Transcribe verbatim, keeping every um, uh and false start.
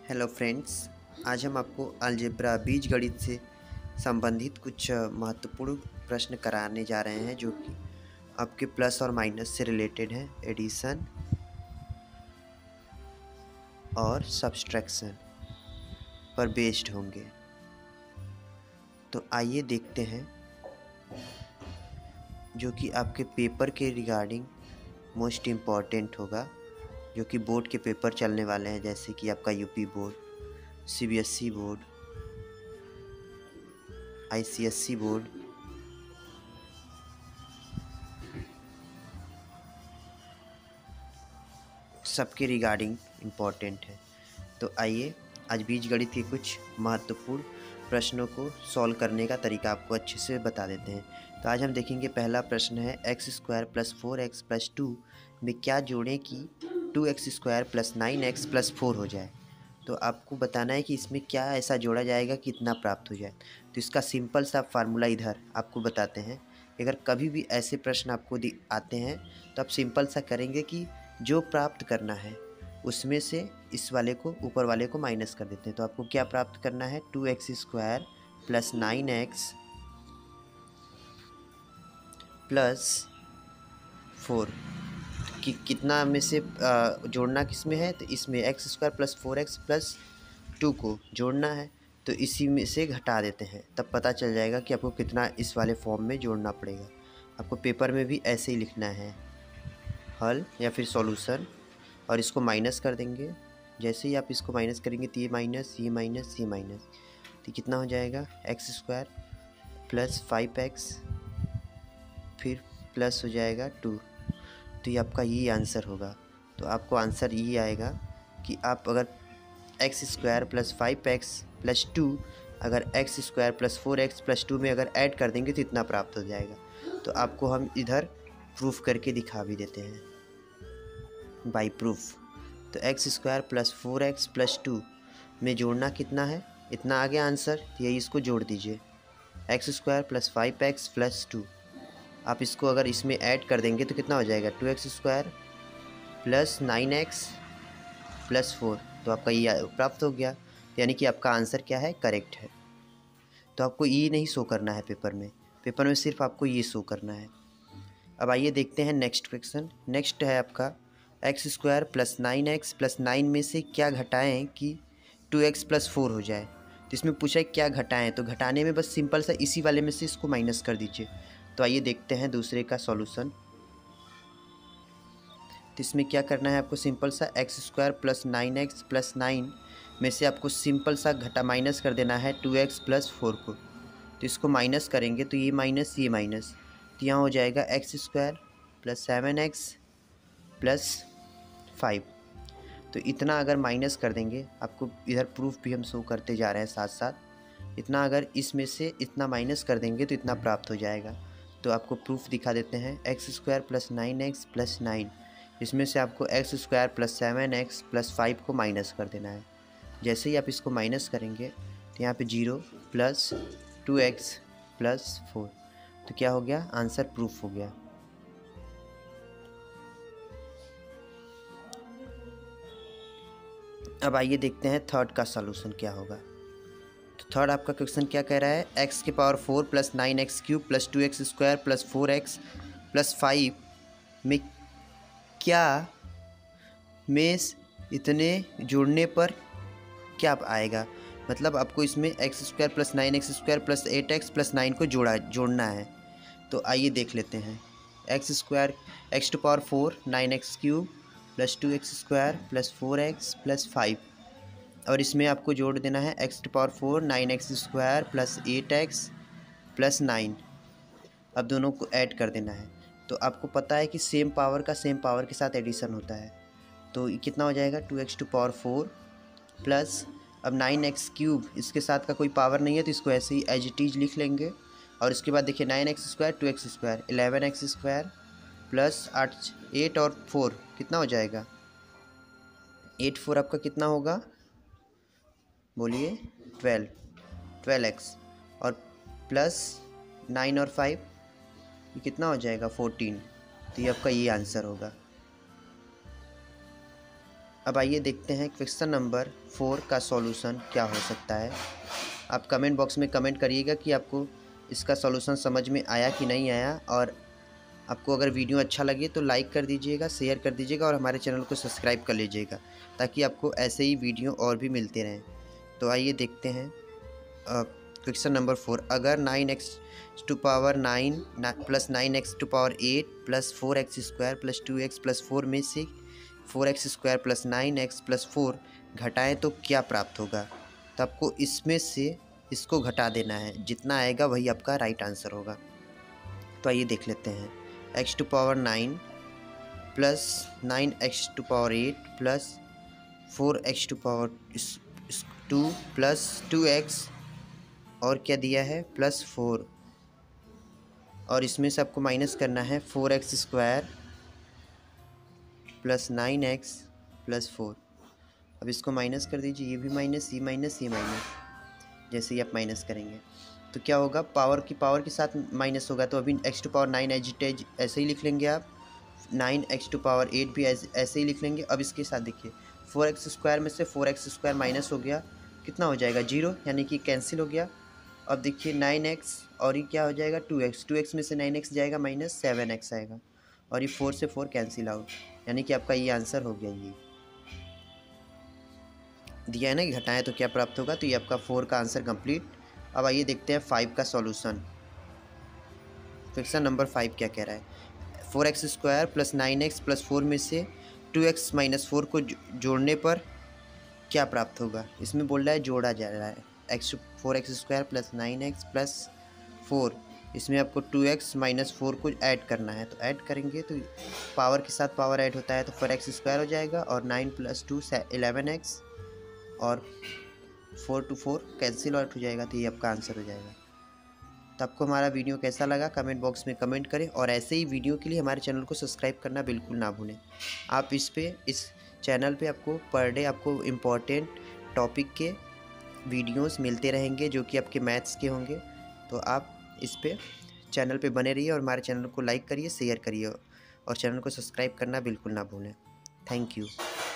Hello friends, आज हम आपको अलजेब्रा बीजगणित से संबंधित कुछ महत्वपूर्ण प्रश्न कराने जा रहे हैं जो कि आपके प्लस और माइनस से रिलेटेड हैं, एडिशन और सब्सट्रैक्शन पर बेस्ड होंगे। तो आइए देखते हैं जो कि आपके पेपर के रिगार्डिंग मोस्ट इम्पॉर्टेंट होगा, जो कि बोर्ड के पेपर चलने वाले हैं, जैसे कि आपका UP board, CBSE board, ICSE board, सबके रिगार्डिंग इम्पॉर्टेंट है। तो आइए आज बीजगणित के कुछ महत्वपूर्ण प्रश्नों को सॉल्व करने का तरीका आपको अच्छे से बता देते हैं। तो आज हम देखेंगे, पहला प्रश्न है x square plus four x plus two में क्या जोड़ें कि two x square plus nine x plus four हो जाए। तो आपको बताना है कि इसमें क्या ऐसा जोड़ा जाएगा कि इतना प्राप्त हो जाए। तो इसका सिंपल सा फार्मूला इधर आपको बताते हैं। अगर कभी भी ऐसे प्रश्न आपको आते हैं तो आप सिंपल सा करेंगे कि जो प्राप्त करना है उसमें से इस वाले को ऊपर वाले को माइनस कर देते हैं। तो आपको क्या प्राप्त करना है, two x square plus nine x plus four कि कितना में से आ, जोड़ना किस में है, तो इसमें x square plus four x plus two को जोड़ना है। तो इसी में से घटा देते हैं, तब पता चल जाएगा कि आपको कितना इस वाले फॉर्म में जोड़ना पड़ेगा। आपको पेपर में भी ऐसे ही लिखना है, हल या फिर सॉल्यूशन, और इसको माइनस कर देंगे। जैसे ही आप इसको माइनस करेंगे तो ये माइनस, ये माइनस, ये माइनस, तो कितना हो जाएगा, x square plus five x फिर प्लस हो जाएगा टू। तो ये आपका ये आंसर होगा। तो आपको आंसर ये आएगा कि आप अगर x square plus five x plus two अगर x square plus four x plus two में अगर ऐड कर देंगे तो इतना प्राप्त हो जाएगा। तो आपको हम इधर प्रूफ करके दिखा भी देते हैं बाई प्रूफ। तो x square plus four x plus two में जोड़ना कितना है, इतना आ गया आंसर। यही इसको जोड़ दीजिए, x square plus five x plus two. आप इसको अगर इसमें ऐड कर देंगे तो कितना हो जाएगा, two x square plus nine x plus four. तो आपका ये प्राप्त हो गया, यानी कि आपका आंसर क्या है, करेक्ट है। तो आपको ये नहीं शो करना है पेपर में, पेपर में सिर्फ आपको ये शो करना है। अब आइए देखते हैं नेक्स्ट क्वेश्चन। नेक्स्ट है आपका x square plus nine x plus nine में से क्या घटाएं कि टू एक्स प्लस फोर हो जाए। तो इसमें पूछा है क्या घटाएं, तो घटाने में बस सिंपल सा इसी वाले में से इसको माइनस कर दीजिए। तो आइए देखते हैं दूसरे का सॉल्यूशन। तो इसमें क्या करना है आपको, सिंपल सा x square plus nine x plus nine में से आपको सिंपल सा घटा माइनस कर देना है टू एक्स प्लस फोर को। तो इसको माइनस करेंगे तो ये माइनस, ये माइनस, तो यहाँ हो जाएगा x square plus seven x plus five. तो इतना अगर माइनस कर देंगे, आपको इधर प्रूफ भी हम शो करते जा रहे हैं साथ साथ, इतना अगर इसमें से इतना माइनस कर देंगे तो इतना प्राप्त हो जाएगा। तो आपको प्रूफ दिखा देते हैं, x square plus nine x plus nine, इसमें से आपको x square plus seven x plus five को माइनस कर देना है। जैसे ही आप इसको माइनस करेंगे तो यहाँ पे zero plus two x plus four, तो क्या हो गया, आंसर प्रूफ हो गया। अब आइए देखते हैं थर्ड का सॉल्यूशन क्या होगा। तो थर्ड आपका क्वेश्चन क्या कह रहा है, एक्स के power four plus nine x cube plus two x square plus four x plus five में क्या में इतने जोड़ने पर क्या आएगा। मतलब आपको इसमें x square plus nine x square plus eight x plus nine को जोड़ा जोड़ना है। तो आइए देख लेते हैं, x square x two power four nine x cube plus two x square plus four x plus five, और इसमें आपको जोड़ देना है x two power four nine x square plus eight x plus nine. अब दोनों को ऐड कर देना है। तो आपको पता है कि सेम पावर का सेम पावर के साथ एडिशन होता है। तो कितना हो जाएगा, two x two power four plus, अब नाइन एक्स क्यूब, इसके साथ का कोई पावर नहीं है तो इसको ऐसे ही एज इट इज लिख लेंगे। और इसके बाद देखिए nine x square two x square eleven x square plus आठ एट और फोर कितना हो जाएगा, एट फोर आपका कितना होगा, बोलिए, ट्वेल्व, ट्वेल्व एक्स, और प्लस नाइन और फाइव ये कितना हो जाएगा, फोर्टीन। तो ये आपका ये आंसर होगा। अब आइए देखते हैं क्वेश्चन नंबर फोर का सॉल्यूशन क्या हो सकता है। आप कमेंट बॉक्स में कमेंट करिएगा कि आपको इसका सॉल्यूशन समझ में आया कि नहीं आया, और आपको अगर वीडियो अच्छा लगे तो लाइक कर दीजिएगा, शेयर कर दीजिएगा और हमारे चैनल को सब्सक्राइब कर लीजिएगा, ताकि आपको ऐसे ही वीडियो और भी मिलते रहें। तो आइए देखते हैं क्वेश्चन नंबर फोर। अगर nine x two power nine plus nine x two power eight plus four x square plus two x plus four में से four x square plus nine x plus four घटाएँ तो क्या प्राप्त होगा। तो आपको इसमें से इसको घटा देना है, जितना आएगा वही आपका राइट आंसर होगा। तो आइए देख लेते हैं। X two power nine plus nine x two power eight plus four x two power two plus two x और क्या दिया है प्लस फोर, और इसमें से आपको माइनस करना है four x square plus nine x plus four. अब इसको माइनस कर दीजिए, ये भी माइनस, ये माइनस, ये माइनस। जैसे ही आप माइनस करेंगे तो क्या होगा, पावर की पावर के साथ माइनस होगा। तो अभी x two power nine as it is ऐसे ही लिख लेंगे आप, nine x two power eight भी ऐसे ही लिख लेंगे। अब इसके साथ देखिए, फोर एक्स स्क्वायर में से फोर एक्स स्क्वायर माइनस हो गया, कितना हो जाएगा जीरो, यानी कि कैंसिल हो गया। अब देखिए नाइन एक्स और ये क्या हो जाएगा टू एक्स, टू एक्स में से नाइन एक्स जाएगा माइनस सेवन एक्स आएगा, और ये फोर से फोर कैंसिल आउट, यानी कि आपका ये आंसर हो गया। ये दिया है ना कि घटाएं तो क्या प्राप्त होगा, तो ये आपका फोर का आंसर कंप्लीट। अब आइए देखते हैं फाइव का सॉल्यूशन। क्वेश्चन नंबर फाइव क्या कह रहा है। Four x square plus nine x plus four में से टू एक्स माइनस फोर को जोड़ने पर क्या प्राप्त होगा। इसमें बोल रहा है जोड़ा जा रहा है, x four x square plus nine x plus four, इसमें आपको टू एक्स माइनस फोर को ऐड करना है। तो ऐड करेंगे तो पावर के साथ पावर ऐड होता है, तो फोर एक्स स्क्वायर हो जाएगा और nine plus two eleven x और four two four cancel out हो जाएगा, तो ये आपका आंसर हो जाएगा। तो आपको हमारा वीडियो कैसा लगा कमेंट बॉक्स में कमेंट करें, और ऐसे ही वीडियो के लिए हमारे चैनल को सब्सक्राइब करना बिल्कुल ना भूलें। आप इस पे इस चैनल पे आपको पर डे आपको इम्पॉर्टेंट टॉपिक के वीडियोस मिलते रहेंगे, जो कि आपके मैथ्स के होंगे। तो आप इस पे चैनल पे बने रहिए और हमारे चैनल को लाइक करिए, शेयर करिए और चैनल को सब्सक्राइब करना बिल्कुल ना भूलें। Thank you.